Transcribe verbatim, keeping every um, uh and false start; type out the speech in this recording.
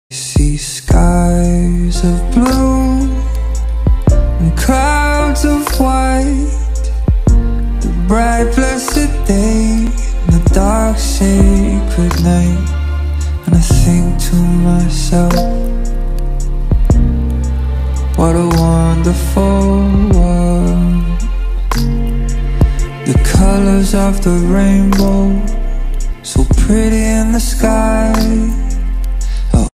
See skies of blue and clouds of white, the bright blessed day and the dark sacred night. And I think to myself, what a wonderful world. The colors of the rainbow, so pretty in the sky.